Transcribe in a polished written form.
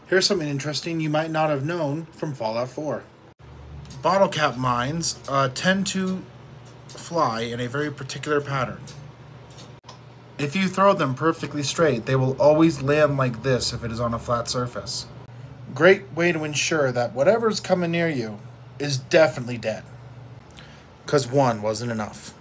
Here's something interesting you might not have known from Fallout 4. Bottle cap mines tend to fly in a very particular pattern. If you throw them perfectly straight, they will always land like this if it is on a flat surface. Great way to ensure that whatever's coming near you is definitely dead. 'Cause one wasn't enough.